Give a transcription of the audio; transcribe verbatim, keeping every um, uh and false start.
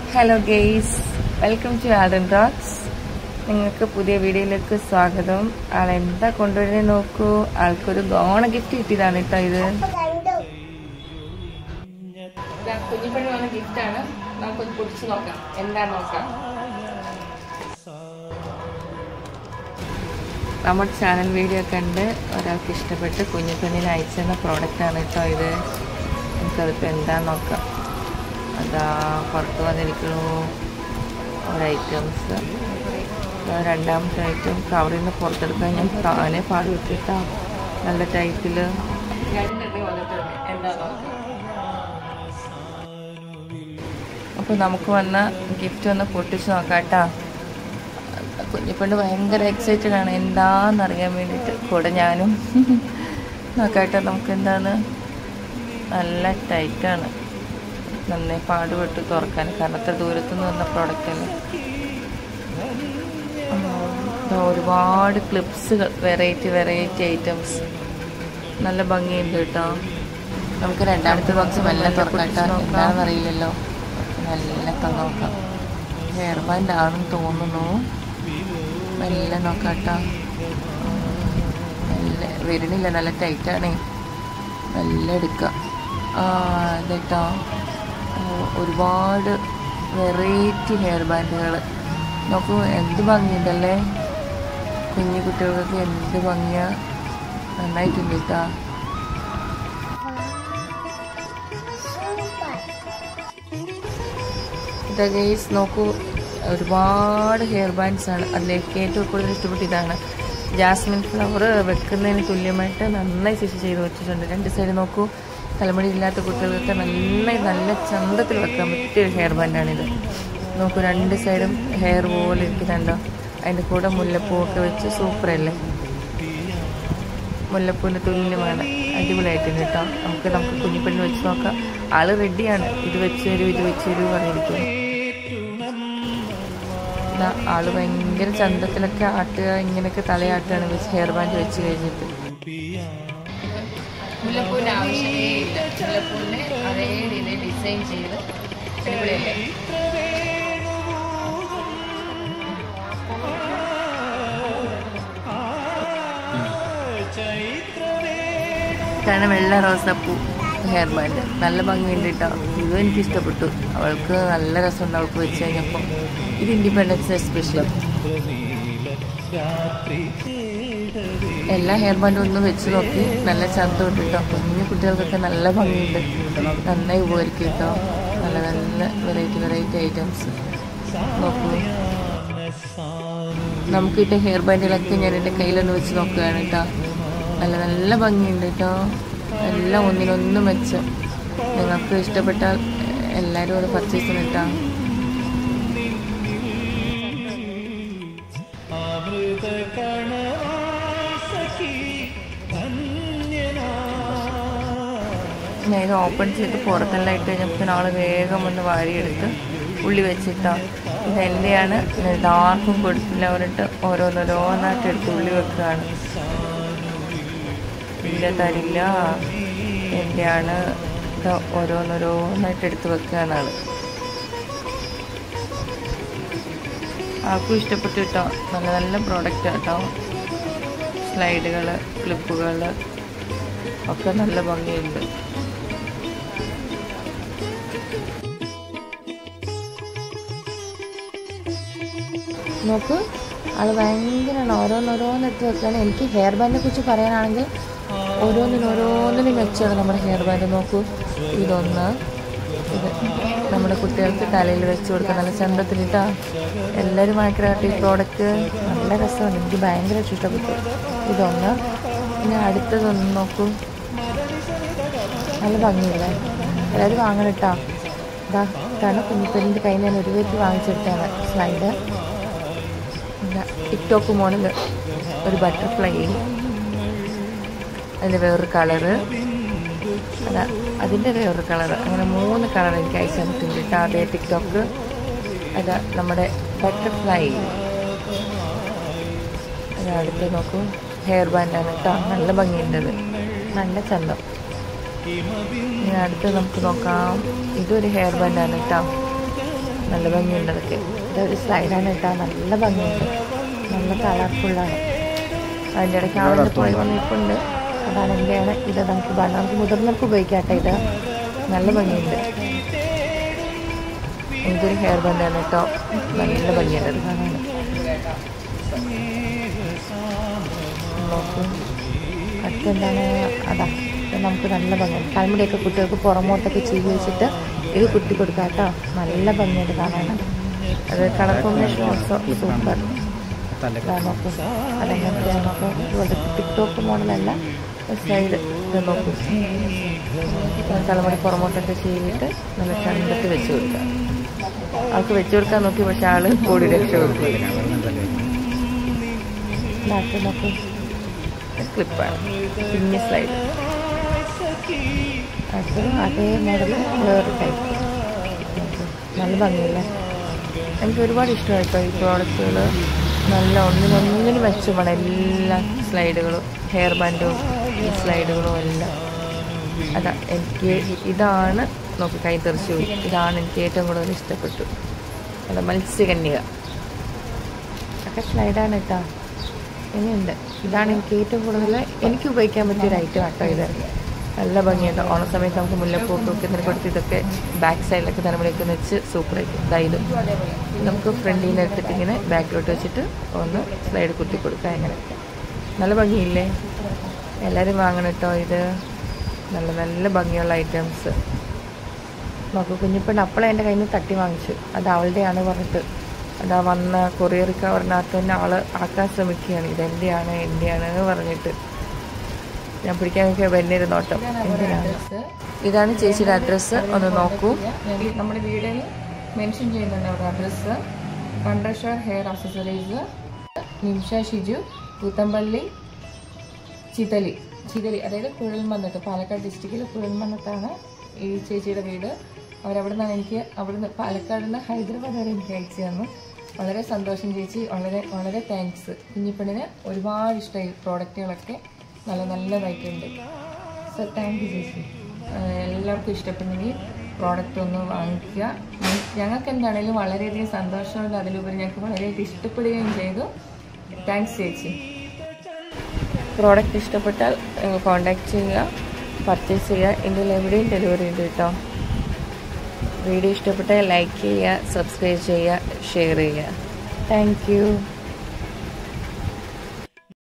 Hello guys, welcome to Alden Rocks. നിങ്ങൾക്ക് പുതിയ വീഡിയോയിലേക്ക് സ്വാഗതം. ആളെന്താ കൊണ്ടുവരുന്നത് നോക്കൂ. ആൾക്കൊരു ഗോണ ഗിഫ്റ്റ് കിട്ടിയതാണ് കേട്ടോ. ഇത് കുഞ്ഞിപ്പണി വന്ന ഗിഫ്റ്റാണ്. നമുക്കൊന്ന് പൊടിച്ച് നോക്കാം എന്താ നോക്കാം. നമ്മുടെ ചാനൽ വീഡിയോ കണ്ട് ഒരാൾക്ക് ഇഷ്ടപ്പെട്ട് കുഞ്ഞിപ്പണ്ണിന് അയച്ചെന്ന പ്രോഡക്റ്റാണ് കേട്ടോ ഇത്. നമുക്കതിപ്പോൾ എന്താണെന്ന് നോക്കാം. അതാ പുറത്ത് വന്നിരിക്കുന്നു ഒരു ഐറ്റംസ്. രണ്ടാമത്തെ ഐറ്റം കവറിൽ നിന്ന് പുറത്തെടുക്കാൻ ഞാൻ താനെ പാട് വിട്ടിട്ടാ നല്ല ടൈറ്റിൽ രണ്ടെണ്ണി വന്നിട്ടുണ്ട്. എന്താ നോക്കാം. അപ്പോൾ നമുക്ക് വന്ന ഗിഫ്റ്റ് ഒന്ന് പൊട്ടിച്ച് നോക്കാം കേട്ടോ. കുഞ്ഞിപ്പെണ്ണ് ഭയങ്കര എക്സൈറ്റഡ് ആണ് എന്താണെന്നറിയാൻ വേണ്ടിയിട്ട്. കൂടെ ഞാനും നോക്കാട്ടോ. നമുക്ക് എന്താണ്, നല്ല ടൈറ്റാണ്, നന്നായി പാടുപെട്ട് തുറക്കാൻ. കാരണം അത്ര ദൂരത്തുനിന്ന് വന്ന പ്രോഡക്റ്റല്ലേ. ഒരുപാട് ക്ലിപ്സുകൾ, വെറൈറ്റി വെറൈറ്റി ഐറ്റംസ്, നല്ല ഭംഗിയുണ്ട് കേട്ടോ. നമുക്ക് രണ്ടാമത്തെ ബോക്സ് മെല്ലെ തുറക്കാട്ടോ. എന്താണെന്ന് അറിയില്ലല്ലോ. മെല്ലെ നോക്കാം. ഹെയർ ബാൻഡ് ആണെന്ന് തോന്നുന്നു. മെല്ലെ നോക്കാട്ടോ. മെല്ലെ വരുന്നില്ല, നല്ല ടൈറ്റാണേ. മെല്ലെ എടുക്കാം. ആ അതെട്ടോ, ഒരുപാട് വെറൈറ്റി ഹെയർ ബാൻഡുകൾ നോക്കൂ. എന്ത് ഭംഗിയുണ്ടല്ലേ. കുഞ്ഞു കുട്ടികൾക്കൊക്കെ എന്ത് ഭംഗിയാ. നന്നായിട്ടുണ്ട് കേട്ടോ. ഇതാ ഗൈസ് നോക്കൂ, ഒരുപാട് ഹെയർ ബാൻഡ്സ് ആണ്. അതിലേക്ക് ഏറ്റവും കൂടുതൽ ഇഷ്ടപ്പെട്ട ഇതാണ്. ജാസ്മിൻ ഫ്ലവർ വെക്കുന്നതിന് തുല്യമായിട്ട് നന്നായി സ്റ്റിച്ച് ചെയ്ത് വെച്ചിട്ടുണ്ട്. രണ്ട് സൈഡ് നോക്കൂ. തലമുടി ഇല്ലാത്ത കുട്ടികൾക്ക് നന്നായി നല്ല ചന്തത്തിൽ വെക്കാൻ പറ്റിയ ഒരു ഹെയർ ബാൻഡാണിത്. നോക്കൂ, രണ്ട് സൈഡും ഹെയർ പോലെ ഇരിക്കുന്നുണ്ടോ. അതിൻ്റെ കൂടെ മുല്ലപ്പൂവൊക്കെ വെച്ച് സൂപ്പറല്ലേ. മുല്ലപ്പൂവിൻ്റെ തുല്യമാണ്. അടിപൊളിയായിട്ടുണ്ട് കേട്ടോ. നമുക്ക് നമുക്ക് കുഞ്ഞിപ്പെണ്ണ് വെച്ച് നോക്കാം. ആള് റെഡിയാണ്. ഇത് വെച്ച് തരൂ ഇത് വെച്ച് തരൂ പറഞ്ഞിരിക്കുന്നു. ആള് ഭയങ്കര ചന്തത്തിലൊക്കെ ആട്ടുക, ഇങ്ങനെയൊക്കെ തലയാട്ടുകയാണ് വെച്ച് ഹെയർ ബാൻഡ് വെച്ച് കഴിഞ്ഞിട്ട്. മുല്ലപ്പൂവിൻ്റെ ആവശ്യമേ ഇല്ല. മുല്ലപ്പൂവിനെ അതേ രീതിയിൽ ഡിസൈൻ ചെയ്ത് അടിപൊളിയല്ലേ. കാരണം വെള്ള റോസാപ്പൂ ഹെയർ ബാൻഡ് നല്ല ഭംഗിയുണ്ട് കേട്ടോ. ഇതും എനിക്ക് ഇഷ്ടപ്പെട്ടു. അവൾക്ക് നല്ല രസമുണ്ട് അവൾക്ക് വെച്ച് കഴിഞ്ഞപ്പോൾ. ഇത് ഇൻഡിപെൻഡൻസ് ഡേ സ്പെഷ്യൽ. എല്ലാ ഹെയർ ബാൻഡും ഒന്ന് വെച്ച് നോക്കി. നല്ല ചന്തമുണ്ട് കേട്ടോ. കുഞ്ഞു കുട്ടികൾക്കൊക്കെ നല്ല ഭംഗിയുണ്ട്. നന്നായി ഉപകരിക്കും കേട്ടോ. നല്ല നല്ല വെറൈറ്റി വെറൈറ്റി ഐറ്റംസ് നോക്കൂ. നമുക്കിട്ട ഹെയർ ബാൻഡുകളൊക്കെ ഞാൻ എൻ്റെ കയ്യിലൊന്ന് വെച്ച് നോക്കുകയാണ് കേട്ടോ. നല്ല നല്ല ഭംഗിയുണ്ട് കേട്ടോ. എല്ലാം ഒന്നിനൊന്നും മെച്ചം. നിങ്ങൾക്ക് ഇഷ്ടപ്പെട്ടാൽ എല്ലാവരും അത് പർച്ചേസ് ചെയ്തിട്ടാ. ഞാൻ ഇത് ഓപ്പൺ ചെയ്ത് പുറത്തെല്ലാം ഇട്ട് കഴിഞ്ഞപ്പോൾ നാളെ വേഗം ഒന്ന് വാരിയെടുത്ത് ഉള്ളി വെച്ചിട്ടാ. ഇത് എൻ്റെയാണ്. ഇതാർക്കും കൊടുത്തില്ല പറഞ്ഞിട്ട് ഓരോന്നോരോന്നായിട്ട് എടുത്ത് ഉള്ളി വെക്കുകയാണ്. ഇല്ല തരില്ല, എൻ്റെയാണ്. ഇത് ഓരോന്നോരോന്നായിട്ട് എടുത്ത് വെക്കുകയാണ് ആള്. ആർക്കും ഇഷ്ടപ്പെട്ടു കേട്ടോ. നല്ല നല്ല പ്രോഡക്റ്റ് കേട്ടോ. സ്ലൈഡുകൾ, ക്ലിപ്പുകൾ ഒക്കെ നല്ല ഭംഗിയുണ്ട്. നോക്ക്, ആള് ഭയങ്കരമാണ്. ഓരോന്നോരോന്നിട്ട് വെക്കുകയാണ്. എനിക്ക് ഹെയർ ബാൻഡിനെ കുറിച്ച് പറയാനാണെങ്കിൽ ഓരോന്നിനും ഓരോന്നിനും മെച്ചമാണ് നമ്മുടെ ഹെയർ ബാൻഡ്. നോക്കൂ, ഇതൊന്ന്, ഇത് നമ്മുടെ കുട്ടികൾക്ക് തലയിൽ വെച്ച് കൊടുക്കുക. നല്ല ചന്തത്തിലിട്ടാ. എല്ലാവരും വാങ്ങിക്കാനായിട്ട് ഈ പ്രോഡക്റ്റ് നല്ല രസമാണ്. എനിക്ക് ഭയങ്കര ഇഷ്ടപ്പെട്ടു. ഇതൊന്ന്. പിന്നെ അടുത്തതൊന്ന് നോക്കൂ, നല്ല ഭംഗിയില്ലേ. എല്ലാവരും വാങ്ങണം കേട്ടോ. ഇതാ ഇതാണ് കുഞ്ഞിപ്പെണ്ണിൻ്റെ കയ്യിൽ ഞാൻ ഒരു പേർക്ക് വാങ്ങിച്ചെടുത്താണ് സ്ലൈഡ്. പിന്നെ ടിക്ടോക്ക് മോഡൽ ഒരു ബട്ടർഫ്ലൈ, അതിൻ്റെ വേറൊരു കളറ്, അതാ അതിൻ്റെ വേറൊരു കളറ്. അങ്ങനെ മൂന്ന് കളർ എനിക്ക് അയച്ചു തന്നിട്ടുണ്ട് കേട്ടോ. അതേ ടിക്ടോക്ക്. അതാ നമ്മുടെ ബട്ടർഫ്ലൈ. അത് അടുത്ത് നോക്കൂ, ഹെയർ ബാൻഡാണ് കേട്ടോ. നല്ല ഭംഗിയുണ്ടത്, നല്ല ചന്തം. ഇനി അടുത്ത് നമുക്ക് നോക്കാം. ഇതൊരു ഹെയർ ബാൻഡാണ് കേട്ടോ. നല്ല ഭംഗിയുണ്ട് അതൊക്കെ. ഇതൊരു സ്ലൈഡാണ് കേട്ടോ, നല്ല ഭംഗിയുണ്ട്, നല്ല കളർഫുള്ളാണ്. അതിൻ്റെ ഇടയ്ക്ക് ആളിൻ്റെ പോയി വന്നിട്ടുണ്ട്. അതാണ് എൻ്റെയാണ്. ഇത് നമുക്ക് നമുക്ക് മുതിർന്നവർക്ക് ഉപയോഗിക്കാം കേട്ടോ. ഇത് നല്ല ഭംഗിയുണ്ട്. ഇതൊരു ഹെയർ ബാൻഡാണ് കേട്ടോ, നല്ല ഭംഗിയുണ്ട് അത് കാണാൻ. നോക്കും അടുത്തെന്താണ്, അതാ നമുക്ക് നല്ല ഭംഗിയുണ്ട്. കൽമുടിയൊക്കെ കുട്ടികൾക്ക് പുറമോട്ടൊക്കെ ചെയ്ത് വെച്ചിട്ട് ഇത് കുത്തി കൊടുക്കാം കേട്ടോ, നല്ല ഭംഗിയുണ്ട് കാണാൻ. അത് കളർ കോമ്പിനേഷൻ ഓൾസോ സൂപ്പർ. നോക്കും അതെങ്ങനത്തെ നോക്കും, ഇതുപോലെ ടിക്ടോക്ക് മോഡലല്ല, സൈഡ് ഇത് നോക്കും. തലമുടി പുറമോട്ടൊക്കെ ചെയ്തിട്ട് നല്ല ചണ്ടത്ത് വെച്ച് കൊടുക്കാം. അവൾക്ക് വെച്ച് കൊടുക്കാൻ നോക്കി, പക്ഷെ ആള് കൂടി രക്ഷ കൊടുക്കും. നോക്കും ക്ലിപ്പാണ്, പിഞ്ഞ സ്ലൈഡ്. അടുത്തത് അതേ മോഡൽ വേറെ ടൈപ്പ്, നല്ല ഭംഗിയില്ല. എനിക്ക് ഒരുപാട് ഇഷ്ടമായിട്ടോ ഈ പ്രോഡക്റ്റുകൾ. നല്ല ഒന്നിനൊന്നിന് മെച്ചമാണ് എല്ലാ സ്ലൈഡുകളും, ഹെയർ ബാൻഡും ഈ സ്ലൈഡുകളും എല്ലാം. അതാ എനിക്ക് ഇതാണ് നോക്കി കൈ തെറിച്ചു പോയി. ഇതാണ് എനിക്ക് ഏറ്റവും കൂടുതൽ ഇഷ്ടപ്പെട്ടു. അതാ മത്സ്യകന്യക ഒക്കെ സ്ലൈഡാണ് കേട്ടോ. ഇനിയുണ്ട്, ഇതാണ് എനിക്ക് ഏറ്റവും കൂടുതൽ എനിക്ക് ഉപയോഗിക്കാൻ പറ്റിയൊരു ഐറ്റം കേട്ടോ. ഇത് നല്ല ഭംഗിയുണ്ട്. ഓണ സമയത്ത് നമുക്ക് മുല്ലപ്പൂക്കൊക്കെ ഇതിനെ കൊടുത്ത് ഇതൊക്കെ ബാക്ക് സൈഡിലൊക്കെ തലമുടിയൊക്കെ വെച്ച് സൂപ്പറായിരിക്കും. ഇതായത് നമുക്ക് ഫ്രണ്ടിൽ നിന്ന് എടുത്തിട്ട് ഇങ്ങനെ ബാക്കിലോട്ട് വെച്ചിട്ട് ഒന്ന് സ്ലൈഡ് കുത്തി കൊടുക്കാം. അങ്ങനെ നല്ല ഭംഗിയില്ലേ? എല്ലാവരും വാങ്ങണം കേട്ടോ. ഇത് നല്ല നല്ല ഭംഗിയുള്ള ഐറ്റംസ്. നോക്കൂ, കുഞ്ഞിപ്പെണ്ണ് അപ്പോഴേ എൻ്റെ കയ്യിൽ നിന്ന് തട്ടി വാങ്ങിച്ചു. അത് അവളുടെയാണ് പറഞ്ഞിട്ട് അതാ വന്ന കൊറിയർ കവറിനകത്ത് തന്നെ ആൾ ആക്കാൻ ശ്രമിക്കുകയാണ്. ഇതെൻ്റെയാണ് എൻ്റെയാണ് എന്ന് പറഞ്ഞിട്ട്. ഞാൻ പിടിക്കാനൊക്കെ വലിയൊരു നോട്ടം. എന്തിനാണ്? ഇതാണ് ചേച്ചിയുടെ അഡ്രസ്സ്, ഒന്ന് നോക്കൂ. നമ്മുടെ വീഡിയോയിൽ മെൻഷൻ ചെയ്യുന്നുണ്ട് അവരുടെ അഡ്രസ്സ്. കണ്ടർഷർ ഹെയർ അക്സസറീസ്, നിമിഷ ഷിജു, കൂത്തമ്പള്ളി, ചിതലി ചിതലി അതായത് കുഴൽമന്നത്ത്, പാലക്കാട് ഡിസ്ട്രിക്റ്റിൽ കുഴൽമന്നത്താണ് ഈ ചേച്ചിയുടെ വീട്. അവരവിടെ നിന്നാണ് എനിക്ക് അവിടുന്ന് പാലക്കാട് നിന്ന് ഹൈദരാബാദ് വരെ എനിക്ക് അയച്ചു തന്നു. വളരെ സന്തോഷം ചേച്ചി, വളരെ വളരെ താങ്ക്സ്. കുഞ്ഞിപ്പെണ്ണിന് ഒരുപാട് ഇഷ്ടമായി പ്രോഡക്റ്റുകളൊക്കെ, നല്ല നല്ലതായിട്ടുണ്ട്. സോ താങ്ക് യു ചേച്ചി. എല്ലാവർക്കും ഇഷ്ടപ്പെടുന്നെങ്കിൽ പ്രോഡക്റ്റ് ഒന്ന് വാങ്ങിക്കുക. ഞങ്ങൾക്ക് എന്താണെങ്കിലും വളരെയധികം സന്തോഷമുണ്ട്. അതിലുപരി ഞങ്ങൾക്ക് വളരെയധികം ഇഷ്ടപ്പെടുകയും ചെയ്തു. താങ്ക്സ് ചേച്ചി. പ്രോഡക്റ്റ് ഇഷ്ടപ്പെട്ടാൽ കോൺടാക്ട് ചെയ്യുക, പർച്ചേസ് ചെയ്യുക. ഇന്ത്യയിൽ എവിടെയും ഡെലിവറി ഉണ്ട് കേട്ടോ. വീഡിയോ ഇഷ്ടപ്പെട്ടാൽ ലൈക്ക് ചെയ്യുക, സബ്സ്ക്രൈബ് ചെയ്യുക, ഷെയർ ചെയ്യുക. Thank U.